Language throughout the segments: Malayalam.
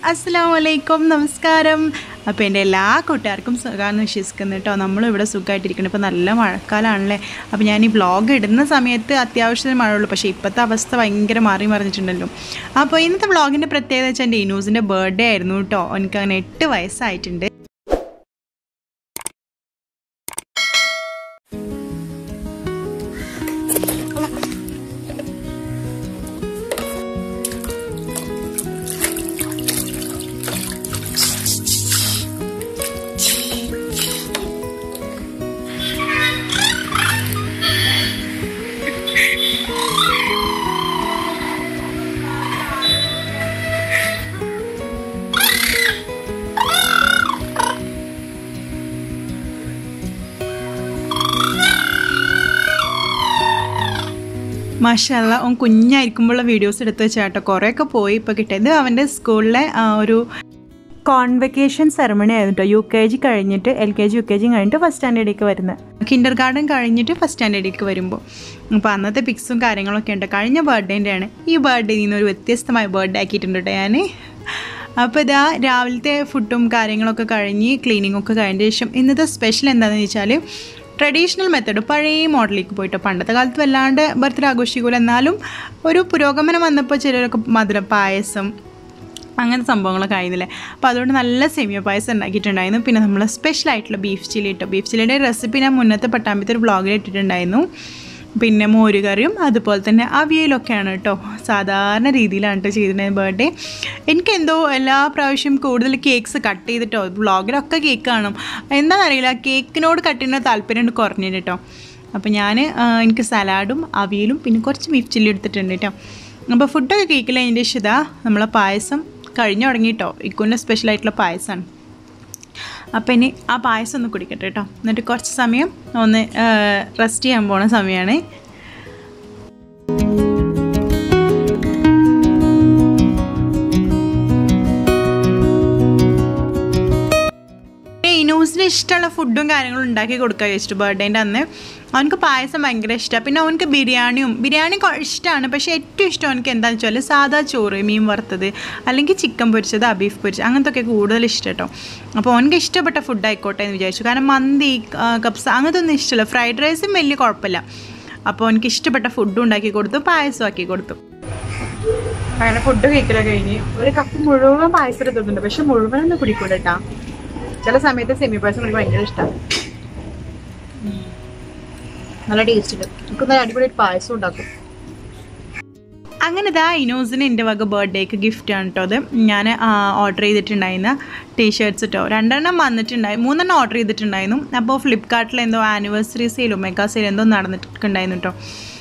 അസ്സലാമലൈക്കും നമസ്കാരം. അപ്പോൾ എൻ്റെ എല്ലാ കൂട്ടുകാർക്കും സുഖമാണെന്ന് വിശ്വസിക്കുന്നു കേട്ടോ. നമ്മളിവിടെ സുഖമായിട്ടിരിക്കണം. ഇപ്പോൾ നല്ല മഴക്കാലമാണല്ലേ. അപ്പോൾ ഞാൻ ഈ വ്ളോഗ് ഇടുന്ന സമയത്ത് അത്യാവശ്യത്തിന് മഴയുള്ളൂ. പക്ഷേ ഇപ്പോഴത്തെ അവസ്ഥ ഭയങ്കര മാറി മറിഞ്ഞിട്ടുണ്ടല്ലോ. അപ്പോൾ ഇന്നത്തെ വ്ളോഗിൻ്റെ പ്രത്യേകത വെച്ചാൽ എൻ്റെ ഇനൂസിൻ്റെ ബർത്ത്ഡേ ആയിരുന്നു കേട്ടോ. എനിക്ക് അങ്ങനെ 8 വയസ്സായിട്ടുണ്ട്. മാഷാഅല്ലാ, ഓൻ കുഞ്ഞായിരിക്കുമ്പോഴുള്ള വീഡിയോസ് എടുത്ത് വെച്ചാട്ടോ കുറേയൊക്കെ പോയി ഇപ്പോൾ കിട്ടിയത്. അവൻ്റെ സ്കൂളിലെ ഒരു കോൺവെക്കേഷൻ സെറമണി ആയിരുന്നു കേട്ടോ. UKG കഴിഞ്ഞിട്ട് LKG UKG കഴിഞ്ഞിട്ട് ഫസ്റ്റ് സ്റ്റാൻഡേർഡിലേക്ക് വരുന്നത്. കിൻഡർ ഗാർഡൻ കഴിഞ്ഞിട്ട് ഫസ്റ്റ് സ്റ്റാൻഡേർഡിലേക്ക് വരുമ്പോൾ അപ്പോൾ അന്നത്തെ പിക്സും കാര്യങ്ങളൊക്കെ ഉണ്ട്. കഴിഞ്ഞ ബർത്ത്ഡേൻ്റെ ആണ്. ഈ ബർത്ത്ഡേ നിന്നൊരു വ്യത്യസ്തമായ ബർത്ത്ഡേ ആക്കിയിട്ടുണ്ട് കേട്ടോ ഞാൻ. അപ്പോൾ ഇതാ രാവിലത്തെ ഫുഡും കാര്യങ്ങളൊക്കെ കഴിഞ്ഞ് ക്ലീനിങ്ങൊക്കെ കഴിഞ്ഞ ശേഷം ഇന്നത്തെ സ്പെഷ്യൽ എന്താണെന്ന് വെച്ചാൽ ട്രഡീഷണൽ മെത്തേഡ്, പഴയ മോഡലിലേക്ക് പോയിട്ടോ. പണ്ടത്തെ കാലത്ത് വല്ലാണ്ട് ബർത്ത്ഡേ ആഘോഷിക്കൂല, എന്നാലും ഒരു പുരോഗമനം വന്നപ്പോൾ ചിലരൊക്കെ മധുരം പായസം അങ്ങനത്തെ സംഭവങ്ങളൊക്കെ ആയിരുന്നില്ലേ. അപ്പോൾ അതുകൊണ്ട് നല്ല സേമിയ പായസം ഉണ്ടാക്കിയിട്ടുണ്ടായിരുന്നു. പിന്നെ നമ്മൾ സ്പെഷ്യലായിട്ടുള്ള ബീഫ് ചില്ലി ഇട്ടോ. ബീഫ് ചില്ലിയുടെ റെസിപ്പി ഞാൻ മുന്നത്തെ പട്ടാമ്പത്തെ ഒരു വ്ളോഗിൽ ഇട്ടിട്ടുണ്ടായിരുന്നു. പിന്നെ മോരുകറിയും അതുപോലെ തന്നെ അവിയലൊക്കെയാണ് കേട്ടോ. സാധാരണ രീതിയിലാണ് കേട്ടോ ചെയ്തിട്ടുണ്ടായിരുന്നത് ബർത്ത്ഡേ. എനിക്കെന്തോ എല്ലാ പ്രാവശ്യം കൂടുതൽ കേക്ക്സ് കട്ട് ചെയ്തിട്ടോ. വ്ളോഗിലൊക്കെ കേക്ക് കാണും, എന്താണെന്നറിയില്ല, കേക്കിനോട് കട്ട് ചെയ്യുന്ന താല്പര്യം കുറഞ്ഞിട്ട് കേട്ടോ. അപ്പോൾ എനിക്ക് സലാഡും അവിയലും പിന്നെ കുറച്ച് ബീഫ് ചില്ലി എടുത്തിട്ടുണ്ട് കേട്ടോ. അപ്പോൾ ഫുഡൊക്കെ കേക്കില്ല. അതിൻ്റെ ഇതാ നമ്മളെ പായസം കഴിഞ്ഞു തുടങ്ങി കേട്ടോ. ഇക്കുൻ്റെ സ്പെഷ്യലായിട്ടുള്ള പായസമാണ്. അപ്പോൾ ഇനി ആ പായസം ഒന്ന് കുടിക്കട്ടെ കേട്ടോ. എന്നിട്ട് കുറച്ച് സമയം ഒന്ന് റെസ്റ്റ് ചെയ്യാൻ പോണ സമയമാണ്. ഇനൂസിന് ഇഷ്ടമുള്ള ഫുഡും കാര്യങ്ങളും ഉണ്ടാക്കി കൊടുക്കുക വെച്ചിട്ട് ബർത്ത്ഡേൻ്റെ അന്ന്. അവനക്ക് പായസം ഭയങ്കര ഇഷ്ടമാണ്. പിന്നെ അവനക്ക് ബിരിയാണി ഇഷ്ടമാണ്. പക്ഷേ ഏറ്റവും ഇഷ്ടം അവനക്ക് എന്താണെന്ന് വെച്ചാൽ സാധാ ചോറ്, മീൻ വറുത്തത്, അല്ലെങ്കിൽ ചിക്കൻ പൊരിച്ചത്, ബീഫ് പൊരിച്ചത്, അങ്ങനത്തെ കൂടുതൽ ഇഷ്ടം കേട്ടോ. അപ്പോൾ അവനക്ക് ഇഷ്ടപ്പെട്ട ഫുഡ് ആയിക്കോട്ടെ എന്ന് വിചാരിച്ചു. കാരണം മന്തി, കപ്സ അങ്ങനത്തെ ഒന്നും ഇഷ്ടമല്ല. ഫ്രൈഡ് റൈസും വലിയ കുഴപ്പമില്ല. അപ്പോൾ എനിക്ക് ഇഷ്ടപ്പെട്ട ഫുഡും ഉണ്ടാക്കി കൊടുത്തു, പായസം ആക്കി കൊടുത്തു. അങ്ങനെ ഫുഡ് കഴിക്കലൊക്കെ കഴിഞ്ഞ് ഒരു കപ്പ് മുഴുവൻ പായസം എടുത്തിട്ടുണ്ട്. പക്ഷെ മുഴുവനൊന്നും കുടിക്കൂല കേട്ടോ. ചില സമയത്ത് സെമി പായസം എനിക്ക് ഭയങ്കര ഇഷ്ടമാണ്. നല്ല ടേസ്റ്റ് ഉണ്ട്. നമുക്ക് നല്ല അടിപൊളിയായിട്ട് പായസം ഉണ്ടാക്കും. അങ്ങനെ ഇതാ ഇനൂസിന് എൻ്റെ വക ബർത്ത്ഡേക്ക് ഗിഫ്റ്റാണ് കേട്ടോ. അത് ഞാൻ ഓർഡർ ചെയ്തിട്ടുണ്ടായിരുന്ന ടീഷർട്ട്സ് കേട്ടോ. 2 വന്നിട്ടുണ്ടായി, 3 ഓർഡർ ചെയ്തിട്ടുണ്ടായിരുന്നു. അപ്പോൾ ഫ്ലിപ്കാർട്ടിൽ എന്തോ ആനിവേഴ്സറി സെയിലോ മെഗാ സെയിലോ എന്തോ നടന്നിട്ടുണ്ടായിരുന്നു കേട്ടോ.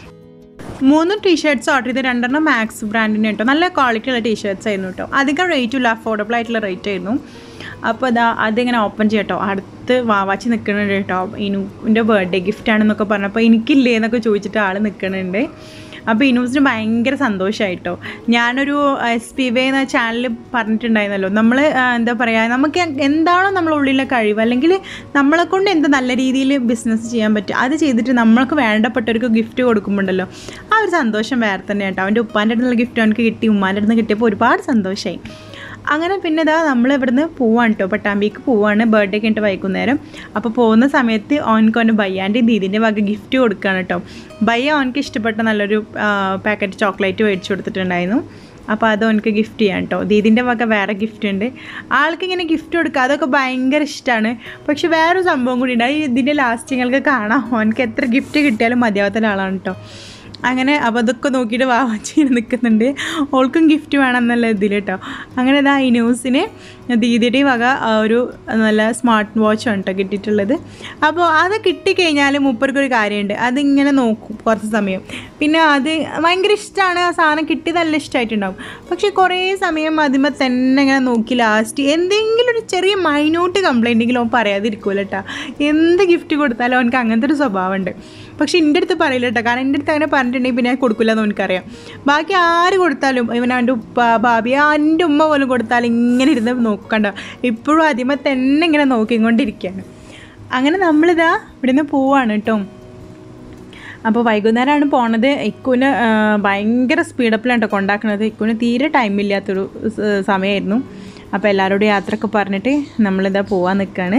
3 ടീഷർട്ട്സ് ഓർഡർ ചെയ്ത് 2 മാക്സ് ബ്രാൻഡിന് കേട്ടോ. നല്ല ക്വാളിറ്റി ഉള്ള ടീഷർട്ട്സ് ആയിരുന്നു കേട്ടോ. അധികം റേറ്റും ഇല്ല, അഫോർഡബിൾ ആയിട്ടുള്ള റേറ്റ് ആയിരുന്നു. അപ്പോൾ അതിങ്ങനെ ഓപ്പൺ ചെയ്യട്ടോ. അടുത്ത് വാവാച്ചി നിൽക്കുന്നുണ്ട് കേട്ടോ. ഇനുവിൻ്റെ ബർത്ത്ഡേ ഗിഫ്റ്റാണെന്നൊക്കെ പറഞ്ഞപ്പോൾ എനിക്കില്ലേ എന്നൊക്കെ ചോദിച്ചിട്ട് ആൾ നിൽക്കുന്നുണ്ട്. അപ്പോൾ ഇനൂസിന് ഭയങ്കര സന്തോഷമായിട്ടോ. ഞാനൊരു SPV എന്ന ചാനൽ പറഞ്ഞിട്ടുണ്ടായിരുന്നല്ലോ, നമ്മൾ എന്താ പറയുക, നമുക്ക് എന്താണോ നമ്മളെ ഉള്ളിലെ കഴിവ്, അല്ലെങ്കിൽ നമ്മളെക്കൊണ്ട് എന്ത് നല്ല രീതിയിൽ ബിസിനസ് ചെയ്യാൻ പറ്റും അത് ചെയ്തിട്ട് നമ്മൾക്ക് വേണ്ടപ്പെട്ടവർക്ക് ഗിഫ്റ്റ് കൊടുക്കുമ്പോണ്ടല്ലോ ആ ഒരു സന്തോഷം വേറെ തന്നെ കേട്ടോ. അവൻ്റെ ഉപ്പാൻ്റെ അടുത്തുള്ള ഗിഫ്റ്റ് അവനക്ക് കിട്ടി, ഉമ്മാൻ്റെ അടുത്ത് കിട്ടിയപ്പോൾ ഒരുപാട് സന്തോഷമായി. അങ്ങനെ പിന്നെ ഇതാ നമ്മൾ ഇവിടുന്ന് പോവാണ് കേട്ടോ. പട്ടാമ്പിക്ക് പോവാണ് ബർത്ത്ഡേ കഴിഞ്ഞിട്ട് വൈകുന്നേരം. അപ്പോൾ പോകുന്ന സമയത്ത് അവൻ്റെ ബയ്യാൻ്റെയും ദീദിൻ്റെ വക ഗിഫ്റ്റ് കൊടുക്കുകയാണ് കേട്ടോ. ബയ്യ അവനക്ക് ഇഷ്ടപ്പെട്ട നല്ലൊരു പാക്കറ്റ് ചോക്ലേറ്റ് മേടിച്ച് കൊടുത്തിട്ടുണ്ടായിരുന്നു. അപ്പോൾ അത് അവനക്ക് ഗിഫ്റ്റ് ചെയ്യാം കേട്ടോ. ദീദിൻ്റെ വക വേറെ ഗിഫ്റ്റ് ഉണ്ട്. ആൾക്കിങ്ങനെ ഗിഫ്റ്റ് കൊടുക്കുക അതൊക്കെ ഭയങ്കര ഇഷ്ടമാണ്. പക്ഷെ വേറൊരു സംഭവം കൂടി ഉണ്ട്. ഇതിൻ്റെ ലാസ്റ്റിങ്ങൾക്ക് കാണാം അവനക്ക് എത്ര ഗിഫ്റ്റ് കിട്ടിയാലും മതിയാവാത്ത ഒരാളാണ് കേട്ടോ. അങ്ങനെ അപ്പോൾ അതൊക്കെ നോക്കിയിട്ട് വാവാച്ചി നിൽക്കുന്നുണ്ട്. ഓൾക്കും ഗിഫ്റ്റ് വേണം എന്നുള്ള ഇതിൽ കേട്ടോ. അങ്ങനെ ഇതാ ഈ ന്യൂസിന് ദീദിയുടെ വക ഒരു നല്ല സ്മാർട്ട് വാച്ചാണ് കേട്ടോ കിട്ടിയിട്ടുള്ളത്. അപ്പോൾ അത് കിട്ടിക്കഴിഞ്ഞാൽ മൂപ്പർക്കൊരു കാര്യമുണ്ട്, അതിങ്ങനെ നോക്കും കുറച്ച് സമയം. പിന്നെ അത് ഭയങ്കര ഇഷ്ടമാണ്. ആ സാധനം കിട്ടിയത് നല്ല ഇഷ്ടമായിട്ടുണ്ടാവും. പക്ഷേ കുറേ സമയം അതിന്മേൽ തന്നെ ഇങ്ങനെ നോക്കി ലാസ്റ്റ് എന്തെങ്കിലും ഒരു ചെറിയ മൈന്യൂട്ട് കംപ്ലൈൻറ്റെങ്കിലും അവൻ പറയാതിരിക്കുമല്ലോ കേട്ടോ. എന്ത് ഗിഫ്റ്റ് കൊടുത്താലും അവനക്ക് അങ്ങനത്തെ ഒരു സ്വഭാവമുണ്ട്. പക്ഷേ എൻ്റെ അടുത്ത് പറയില്ല കേട്ടോ. കാരണം എൻ്റെ അടുത്ത് അങ്ങനെ പറഞ്ഞിട്ടുണ്ടെങ്കിൽ പിന്നെ കൊടുക്കില്ല എന്ന് എനിക്കറിയാം. ബാക്കി ആര് കൊടുത്താലും ഇവൻ അവൻ്റെ ഉപ്പ, ഭാബി, എൻ്റെ ഉമ്മ പോലും കൊടുത്താലും ഇങ്ങനെ ഇരുന്ന് നോക്കണ്ട, ഇപ്പോഴും അതിന്മേൽ തന്നെ ഇങ്ങനെ നോക്കിക്കൊണ്ടിരിക്കുകയാണ്. അങ്ങനെ നമ്മളിതാ ഇവിടുന്ന് പോവാണ് കേട്ടോ. അപ്പോൾ വൈകുന്നേരമാണ് പോണത്. ഇക്കുവിന് ഭയങ്കര സ്പീഡപ്പിലാണ് കേട്ടോ കൊണ്ടാക്കുന്നത്. ഇക്കുവിന് തീരെ ടൈമില്ലാത്തൊരു സമയമായിരുന്നു. അപ്പോൾ എല്ലാവരോടും യാത്രയൊക്കെ പറഞ്ഞിട്ട് നമ്മളിതാ പോവാൻ നിൽക്കുകയാണ്.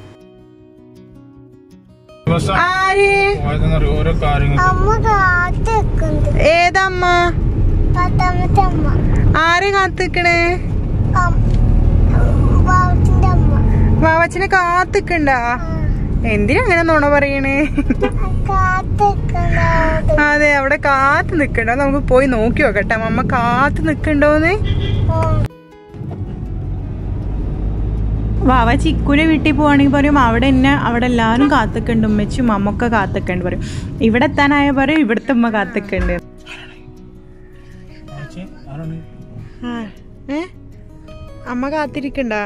ഏതമ്മ ആരെ കാത്തിക്കണേ? വാവച്ചിനെ കാത്തിക്കണ്ടാ? എന്തിനാ അങ്ങനെ നുണ പറയണേ? അതെ, അവിടെ കാത്തു നിക്കണ്ടോ? നമുക്ക് പോയി നോക്കി നോക്കട്ടെ അമ്മ കാത്തു നിക്കണ്ടോന്ന്. വാവ ചിക്കുനെ വീട്ടിൽ പോവാണെങ്കിൽ പറയും അവിടെ എല്ലാവരും കാത്തിക്കണ്ട്, ഉമ്മച്ചും അമ്മൊക്കെ കാത്തിക്കണ്ട് പറയും. ഇവിടെ എത്താനായ പറയും ഇവിടുത്തെ ഉമ്മ കാത്തിക്കണ്ട്. അമ്മ കാത്തിരിക്കണ്ടാ?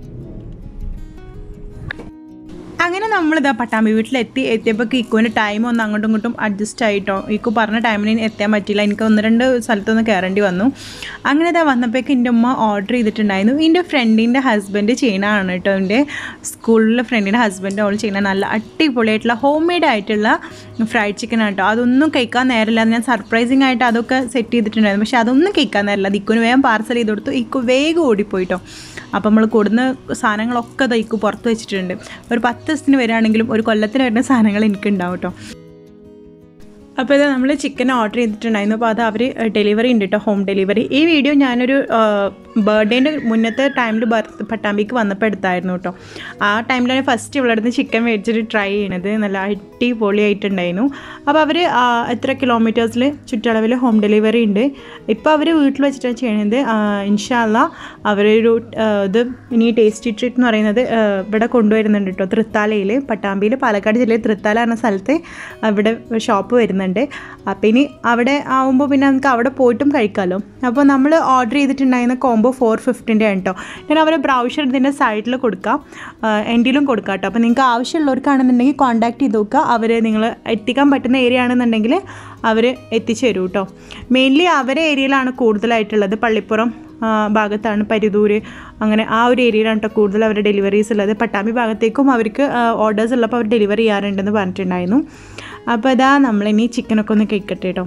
അങ്ങനെ നമ്മളിതാ പട്ടാമ്പി എത്തിയപ്പോൾ ഇക്കുവിൻ്റെ ടൈം ഒന്ന് അങ്ങോട്ടും ഇങ്ങോട്ടും അഡ്ജസ്റ്റ് ആയിട്ടോ. ഇക്കു പറഞ്ഞ ടൈമിന് എത്താൻ പറ്റില്ല, എനിക്ക് 1-2 സ്ഥലത്തൊന്ന് കയറേണ്ടി വന്നു. അങ്ങനെ ഇതാ വന്നപ്പോഴേക്ക് എൻ്റെ ഉമ്മ ഓർഡർ ചെയ്തിട്ടുണ്ടായിരുന്നു. എൻ്റെ ഫ്രണ്ടിൻ്റെ ഹസ്ബൻഡ് ചെയ്യണതാണ് കേട്ടോ, എൻ്റെ സ്കൂളിലെ ഫ്രണ്ടിൻ്റെ ഹസ്ബൻഡ് ഓൾ ചെയ്യണ നല്ല അടിപൊളിയായിട്ടുള്ള ഹോം മെയ്ഡ് ആയിട്ടുള്ള ഫ്രൈഡ് ചിക്കൻ ആട്ടോ. അതൊന്നും കഴിക്കാൻ നേരമില്ല, ഞാൻ സർപ്രൈസിങ് ആയിട്ട് അതൊക്കെ സെറ്റ് ചെയ്തിട്ടുണ്ടായിരുന്നു. പക്ഷേ അതൊന്നും കഴിക്കാൻ നേരമില്ല. അത് ഇക്കുവിന് വേഗം പാർസൽ ചെയ്ത് കൊടുത്തു. ഇക്കു വേഗം ഓടിപ്പോയിട്ടോ. അപ്പോൾ നമ്മൾ കൊടുന്ന സാധനങ്ങളൊക്കെ ഇക്കു പുറത്ത് വെച്ചിട്ടുണ്ട്. ഒരു 10 ദിവസത്തിന് വരികയാണെങ്കിലും ഒരു കൊല്ലത്തിന് വരുന്ന സാധനങ്ങൾ എനിക്കുണ്ടാവും കേട്ടോ. അപ്പോൾ ഇത് നമ്മൾ ചിക്കൻ ഓർഡർ ചെയ്തിട്ടുണ്ടായിരുന്നു. അപ്പോൾ അത് അവർ ഡെലിവറി ഉണ്ട് കേട്ടോ, ഹോം ഡെലിവറി. ഈ വീഡിയോ ഞാനൊരു ബർത്ത്ഡേൻ്റെ മുന്നത്തെ ടൈമിൽ പട്ടാമ്പിക്ക് വന്നപ്പോൾ എടുത്തായിരുന്നു കേട്ടോ. ആ ടൈമിലാണ് ഫസ്റ്റ് ഇവിടെ അടുത്ത് ചിക്കൻ മേടിച്ചിട്ട് ട്രൈ ചെയ്യണത്. നല്ല അടിപൊളിയായിട്ടുണ്ടായിരുന്നു. അപ്പോൾ അവർ എത്ര കിലോമീറ്റേഴ്സിൽ ചുറ്റളവിൽ ഹോം ഡെലിവറി ഉണ്ട്. ഇപ്പോൾ അവർ വീട്ടിൽ വെച്ചിട്ടാണ് ചെയ്യണത്. ഇൻഷാ അല്ലാ അവരൊരു ഇത് ഇനി ടേസ്റ്റി ട്രീറ്റ് എന്ന് പറയുന്നത് ഇവിടെ കൊണ്ടുവരുന്നുണ്ട് കേട്ടോ. തൃത്താലയിൽ, പട്ടാമ്പിയിൽ, പാലക്കാട് ജില്ലയിൽ തൃത്താല എന്ന സ്ഥലത്ത് ഇവിടെ ഷോപ്പ് വരുന്നുണ്ട്. അപ്പോൾ ഇനി അവിടെ ആവുമ്പോൾ പിന്നെ നമുക്ക് അവിടെ പോയിട്ടും കഴിക്കാമല്ലോ. അപ്പോൾ നമ്മൾ ഓർഡർ ചെയ്തിട്ടുണ്ടായിരുന്ന കോംബോ 450 ആണ് കേട്ടോ. ഞാൻ അവരെ ബ്രൗഷർ ഇതിൻ്റെ സൈഡിൽ കൊടുക്കാം, എൻഡിലും കൊടുക്കാം കേട്ടോ. അപ്പോൾ നിങ്ങൾക്ക് ആവശ്യമുള്ളവർക്കാണെന്നുണ്ടെങ്കിൽ കോൺടാക്ട് ചെയ്ത് നോക്കുക. അവർ നിങ്ങൾ എത്തിക്കാൻ പറ്റുന്ന ഏരിയ ആണെന്നുണ്ടെങ്കിൽ അവർ എത്തിച്ചു തരും കേട്ടോ. മെയിൻലി അവരെ ഏരിയയിലാണ് കൂടുതലായിട്ടുള്ളത്. പള്ളിപ്പുറം ഭാഗത്താണ്, പരിദൂര്, അങ്ങനെ ആ ഒരു ഏരിയയിലാണ് കേട്ടോ കൂടുതൽ അവരുടെ ഡെലിവറീസ് ഉള്ളത്. പട്ടാമ്പി ഭാഗത്തേക്കും അവർക്ക് ഓർഡേഴ്സ് ഉള്ളപ്പോൾ അവർ ഡെലിവറി ചെയ്യാറുണ്ടെന്ന് പറഞ്ഞിട്ടുണ്ടായിരുന്നു. അപ്പോൾ ഇതാ നമ്മളിനി ചിക്കനൊക്കെ ഒന്ന് കഴിക്കട്ടെ കേട്ടോ.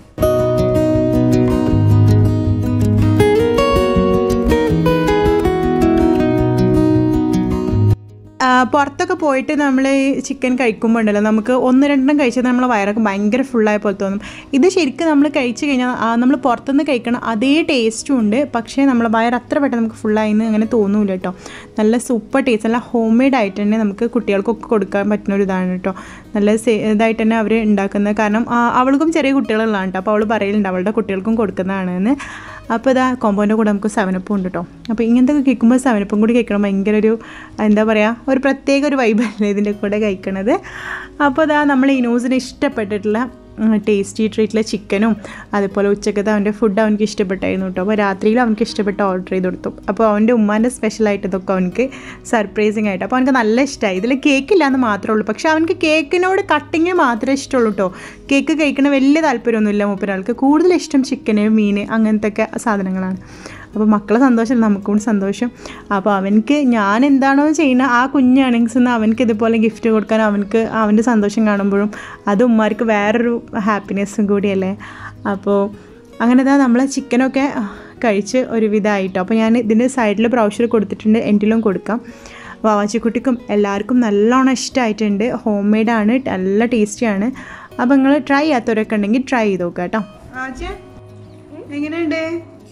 പുറത്തൊക്കെ പോയിട്ട് നമ്മൾ ഈ ചിക്കൻ കഴിക്കുമ്പോൾ ഉണ്ടല്ലോ, നമുക്ക് 1-2 കഴിച്ചാൽ നമ്മളെ വയറൊക്കെ ഭയങ്കര ഫുള്ളായ പോലെ തോന്നും. ഇത് ശരിക്കും നമ്മൾ കഴിച്ച് കഴിഞ്ഞാൽ നമ്മൾ പുറത്തുനിന്ന് കഴിക്കണം അതേ ടേസ്റ്റും ഉണ്ട്. പക്ഷേ നമ്മളെ വയർ അത്ര പെട്ടെന്ന് നമുക്ക് ഫുള്ളായിന്ന് അങ്ങനെ തോന്നൂല കേട്ടോ. നല്ല സൂപ്പർ ടേസ്റ്റ്, നല്ല ഹോം മെയ്ഡ് ആയിട്ട് തന്നെ നമുക്ക് കുട്ടികൾക്കൊക്കെ കൊടുക്കാൻ പറ്റുന്ന ഒരു ഇതാണ് കേട്ടോ. നല്ല ഇതായിട്ട് തന്നെ അവർ ഉണ്ടാക്കുന്നത്. കാരണം അവൾക്കും ചെറിയ കുട്ടികളുള്ളതാണ് കേട്ടോ. അപ്പോൾ അവൾ പറയലുണ്ട് അവളുടെ കുട്ടികൾക്കും കൊടുക്കുന്നതാണെന്ന്. അപ്പോൾ ഇതാ കോമ്പോൻ്റെ കൂടെ നമുക്ക് 7up ഉണ്ട് കേട്ടോ. അപ്പോൾ ഇങ്ങനത്തെ കഴിക്കുമ്പോൾ 7up കൂടി കഴിക്കണം ഭയങ്കര ഒരു എന്താ പറയുക, ഒരു പ്രത്യേക ഒരു വൈബല്ലേ ഇതിൻ്റെ കൂടെ കഴിക്കണത്. അപ്പോൾ ഇതാ നമ്മൾ ഇനൂസിന് ഇഷ്ടപ്പെട്ടിട്ടുള്ള ടേസ്റ്റി ട്രീറ്റിലെ ചിക്കനും അതുപോലെ ഉച്ചക്കത്തെ അവൻ്റെ ഫുഡ് അവനക്ക് ഇഷ്ടപ്പെട്ടായിരുന്നു കേട്ടോ. അപ്പോൾ രാത്രിയിലും അവനക്ക് ഇഷ്ടപ്പെട്ട ഓർഡർ ചെയ്ത് കൊടുത്തു. അപ്പോൾ അവൻ്റെ ഉമ്മാൻ്റെ സ്പെഷ്യലായിട്ട് ഇതൊക്കെ അവനക്ക് സർപ്രൈസിങ് ആയിട്ട്. അപ്പോൾ അവനക്ക് നല്ല ഇഷ്ടമായി. ഇതിൽ കേക്കില്ല എന്ന് മാത്രമേ ഉള്ളൂ. പക്ഷേ അവനക്ക് കേക്കിനോട് കട്ടിങ് മാത്രമേ ഇഷ്ടമുള്ളൂ കേട്ടോ. കേക്ക് കഴിക്കണ വലിയ താല്പര്യമൊന്നുമില്ല മൂപ്പരാൾക്ക്. കൂടുതൽ ഇഷ്ടം ചിക്കന്, മീൻ, അങ്ങനത്തെ ഒക്കെ സാധനങ്ങളാണ്. അപ്പോൾ മക്കളെ സന്തോഷം നമുക്കും സന്തോഷം. അപ്പോൾ അവനക്ക് ഞാൻ എന്താണോ ചെയ്യുന്നത് ആ കുഞ്ഞ് ഏണിങ്സിൽ നിന്ന് അവനക്ക് ഇതുപോലെ ഗിഫ്റ്റ് കൊടുക്കാൻ അവനക്ക് അവൻ്റെ സന്തോഷം കാണുമ്പോഴും അത് ഉമ്മാർക്ക് വേറൊരു ഹാപ്പിനെസ്സും കൂടിയല്ലേ. അപ്പോൾ അങ്ങനെ ഇതാ നമ്മൾ ചിക്കനൊക്കെ കഴിച്ച് ഒരു വിധമായിട്ടോ. അപ്പോൾ ഞാൻ ഇതിൻ്റെ സൈഡിൽ ബ്രൗഷർ കൊടുത്തിട്ടുണ്ട്, എൻഡിലും കൊടുക്കാം. വാവാച്ചിക്കുട്ടിക്കും എല്ലാവർക്കും നല്ലോണം ഇഷ്ടമായിട്ടുണ്ട്. ഹോം മെയ്ഡാണ്, നല്ല ടേസ്റ്റിയാണ്. അപ്പോൾ നിങ്ങൾ ട്രൈ ചെയ്യാത്തവരൊക്കെ ഉണ്ടെങ്കിൽ ട്രൈ ചെയ്ത് നോക്കാം കേട്ടോ. എങ്ങനെയുണ്ട്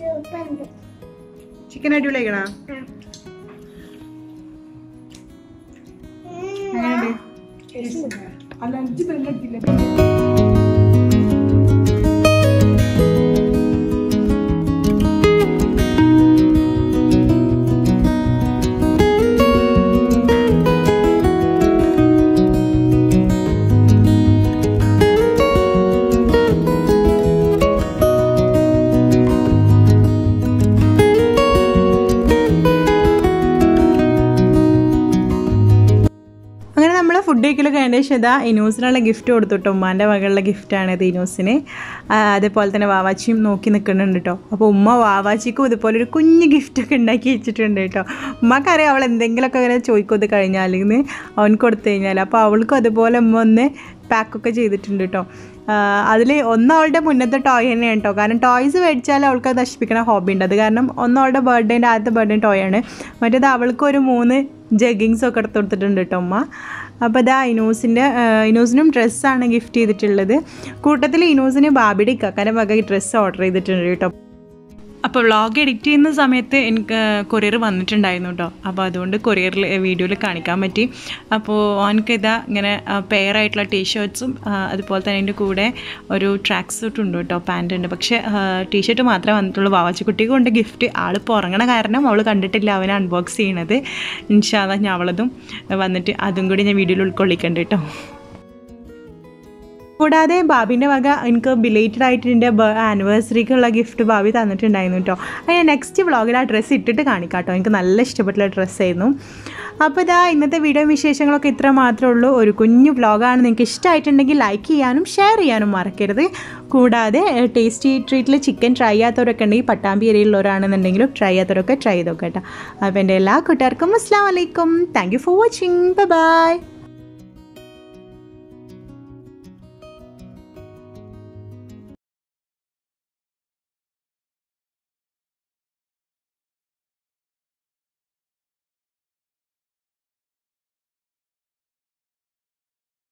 ചിക്കൻ? അടിപൊളിയാക്കണോ? ഫുഡ് കഴിക്കലൊക്കെ ഏകദേശം ഇതാ ഇനൂസിനുള്ള ഗിഫ്റ്റ് കൊടുത്തുട്ടോ. ഉമ്മാൻ്റെ മകളുടെ ഗിഫ്റ്റാണ് ഇത് ഇനൂസിന്. അതേപോലെ തന്നെ വാവാച്ചിയും നോക്കി നിൽക്കുന്നുണ്ട് കേട്ടോ. അപ്പോൾ ഉമ്മ വാവാച്ചിക്കും ഇതുപോലെ ഒരു കുഞ്ഞ് ഗിഫ്റ്റൊക്കെ ഉണ്ടാക്കി വെച്ചിട്ടുണ്ട് കേട്ടോ. ഉമ്മക്കറിയാം അവൾ എന്തെങ്കിലുമൊക്കെ അങ്ങനെ ചോദിക്കും ഇത് കഴിഞ്ഞാൽ അവൻ കൊടുത്തു കഴിഞ്ഞാൽ. അപ്പോൾ അവൾക്കും അതുപോലെ ഉമ്മ ഒന്ന് പാക്കൊക്കെ ചെയ്തിട്ടുണ്ട് കേട്ടോ. അതിൽ ഒന്നവളുടെ മുന്നത്തെ ടോയ് തന്നെയാണ് കേട്ടോ. കാരണം ടോയ്സ് മേടിച്ചാൽ അവൾക്ക് അത് നശിപ്പിക്കണ ഹോബി ഉണ്ട്. അത് കാരണം ഒന്നവളുടെ ബർത്ത്ഡേൻ്റെ ആദ്യത്തെ ബർത്ത്ഡേ ടോയാണ്. മറ്റേത് അവൾക്കൊരു 3 ജഗ്ഗിങ്സൊക്കെ എടുത്ത് കൊടുത്തിട്ടുണ്ട് കേട്ടോ അമ്മ. അപ്പോൾ ഇതാ ഇനൂസിനും ഡ്രസ്സാണ് ഗിഫ്റ്റ് ചെയ്തിട്ടുള്ളത്. കൂട്ടത്തിൽ ഇനൂസിന് ബാബിയുടെ ഇക്കാക്കാൻ്റെ വക ഡ്രസ്സ് ഓർഡർ ചെയ്തിട്ടുണ്ട് കേട്ടോ. അപ്പോൾ വ്ളോഗ് എഡിറ്റ് ചെയ്യുന്ന സമയത്ത് എനിക്ക് കൊറിയർ വന്നിട്ടുണ്ടായിരുന്നു കേട്ടോ. അപ്പോൾ അതുകൊണ്ട് കൊറിയറിൽ വീഡിയോയിൽ കാണിക്കാൻ പറ്റി. അപ്പോൾ എനിക്ക് ഇതാ ഇങ്ങനെ പെയറായിട്ടുള്ള ടീഷർട്ട്സും അതുപോലെ തന്നെ അതിൻ്റെ കൂടെ ഒരു ട്രാക്ക് സൂട്ടും ഉണ്ട് കേട്ടോ, പാൻറ് ഉണ്ട്. പക്ഷേ ടീഷർട്ട് മാത്രമേ വന്നിട്ടുള്ളൂ. വാവാച്ചിക്കുട്ടിക്ക് കൊണ്ട് ഗിഫ്റ്റ് ആളിപ്പോൾ ഉറങ്ങണ കാരണം അവൾ കണ്ടിട്ടില്ല അവനെ അൺബോക്സ് ചെയ്യണത്. ഇൻഷാ അല്ലാഹ് ഞാൻ അവളതും വന്നിട്ട് അതും കൂടി ഞാൻ വീഡിയോയിൽ ഉൾക്കൊള്ളിക്കണ്ട് കേട്ടോ. കൂടാതെ ബാബിൻ്റെ വക എനിക്ക് ബിലേറ്റഡ് ആയിട്ട് എൻ്റെ ആനിവേഴ്സറിക്കുള്ള ഗിഫ്റ്റ് ബാബി തന്നിട്ടുണ്ടായിരുന്നു കേട്ടോ. അതിന് നെക്സ്റ്റ് വ്ളോഗിൽ ആ ഡ്രസ്സ് ഇട്ടിട്ട് കാണിക്കാം കേട്ടോ. എനിക്ക് നല്ല ഇഷ്ടപ്പെട്ടുള്ള ഡ്രസ്സായിരുന്നു. അപ്പോൾ ഇതാ ഇന്നത്തെ വീഡിയോ വിശേഷങ്ങളൊക്കെ ഇത്ര മാത്രമേ ഉള്ളൂ. ഒരു കുഞ്ഞു വ്ളോഗാണ്. നിങ്ങൾക്ക് ഇഷ്ടമായിട്ടുണ്ടെങ്കിൽ ലൈക്ക് ചെയ്യാനും ഷെയർ ചെയ്യാനും മറക്കരുത്. കൂടാതെ ടേസ്റ്റി ട്രീറ്റിൽ ചിക്കൻ ട്രൈ ചെയ്യാത്തവരൊക്കെ ഉണ്ടെങ്കിൽ പട്ടാമ്പി ഏരിയയിലുള്ളവരാണെന്നുണ്ടെങ്കിലും ട്രൈ ചെയ്യാത്തവരൊക്കെ ട്രൈ ചെയ്ത് നോക്കാം കേട്ടോ. അപ്പോൾ എൻ്റെ എല്ലാ കൂട്ടുകാർക്കും അസ്സലാമു അലൈക്കും. Thank you for watching. By.